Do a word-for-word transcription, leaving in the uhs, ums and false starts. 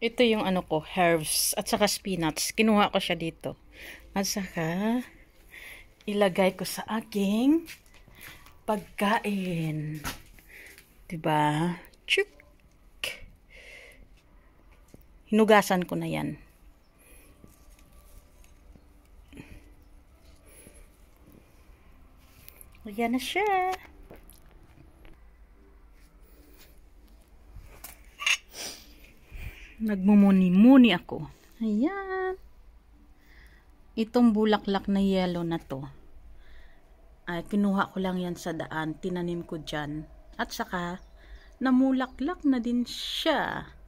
Ito yung ano ko, herbs at saka spinach. Kinuha ko siya dito. At saka ilagay ko sa aking pagkain. 'Di ba? Chuk. Hinugasan ko na 'yan. Ayan na siya. Nagmumuni-muni ako. Ayan. Itong bulaklak na yellow na to, ay kinuha ko lang yan sa daan. Tinanim ko dyan. At saka, namulaklak na din siya.